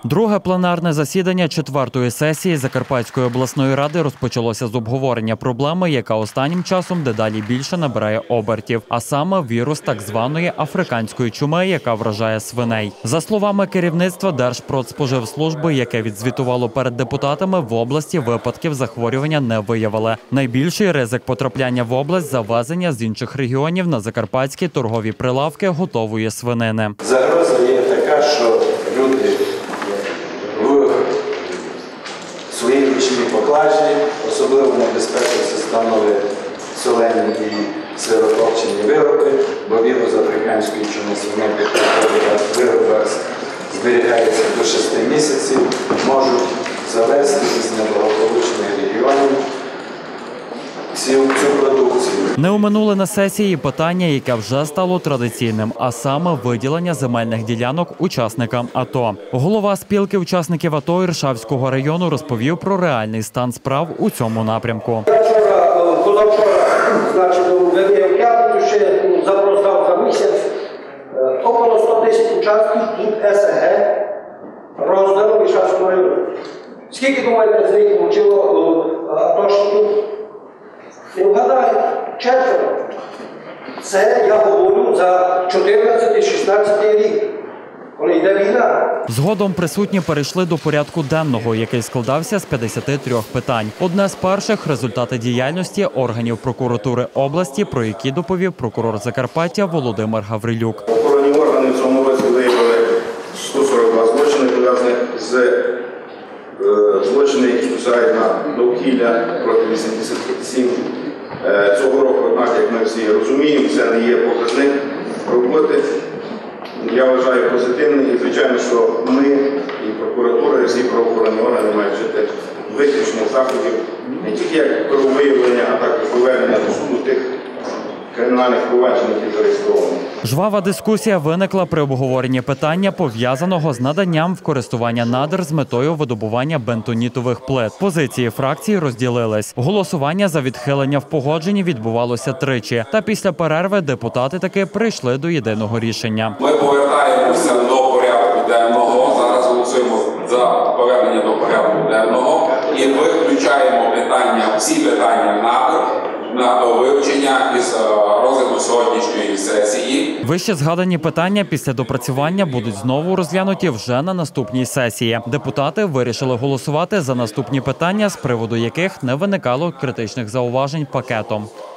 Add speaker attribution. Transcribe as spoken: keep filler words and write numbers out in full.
Speaker 1: Друге пленарне засідання четвертої сесії Закарпатської обласної ради розпочалося з обговорення проблеми, яка останнім часом дедалі більше набирає обертів, а саме вірус так званої африканської чуми, яка вражає свиней. За словами керівництва Держпродспоживслужби, яке відзвітувало перед депутатами, в області випадків захворювання не виявили. Найбільший ризик потрапляння в область – завезення з інших регіонів на закарпатські торгові прилавки готової свинини.
Speaker 2: Загроза є така, що люди в своїй ручній поклажі, особливо небезпечно це становить солені і сирокопчені вироби, бо вірус африканської чуми свиней в виробах зберігається до шести місяців, можуть завезти з неблагополучних регіонів цю продукцію.
Speaker 1: Не оминули на сесії питання, яке вже стало традиційним, а саме виділення земельних ділянок учасникам АТО. Голова спілки учасників АТО Іршавського району розповів про реальний стан справ у цьому напрямку.
Speaker 3: Вчора, позавчора, значить, в п'ятницю ще запрос дав за місяць, около ста тисяч учасників тут СГ роздано в Іршавському районі. Скільки, думаєте, з них отримало атошників? Не вгадаєте, четверо. Це я говорю за чотирнадцятий-шістнадцятий рік, коли йде війна.
Speaker 1: Згодом присутні перейшли до порядку денного, який складався з п'ятдесяти трьох питань. Одне з перших – результати діяльності органів прокуратури області, про які доповів прокурор Закарпаття Володимир Гаврилюк.
Speaker 4: Правоохоронні органи в цьому році виявили сто сорок два злочини, пов'язаних з злочини, які посягають на довкілля, проти вісімдесят сім. Цього року, однак, як ми всі розуміємо, це не є показник роботи. Я вважаю позитивний і, звичайно, що ми, і прокуратура, і всі правоохоронні органи мають вжити виключних заходів, не тільки як про виявлення, а також повернення до суду тих кримінальних проваджень, які зареєстровані.
Speaker 1: Жвава дискусія виникла при обговоренні питання, пов'язаного з наданням в користування надр з метою видобування бентонітових плит. Позиції фракції розділились. Голосування за відхилення в погодженні відбувалося тричі. Та після перерви депутати таки прийшли до єдиного рішення.
Speaker 5: Ми повертаємося до порядку денного. Зараз голосуємо за повернення до порядку денного і виключаємо питання, всі питання надр на вивчення із розгляду сьогоднішньої сесії.
Speaker 1: Вище згадані питання після допрацювання будуть знову розглянуті вже на наступній сесії. Депутати вирішили голосувати за наступні питання, з приводу яких не виникало критичних зауважень пакетом.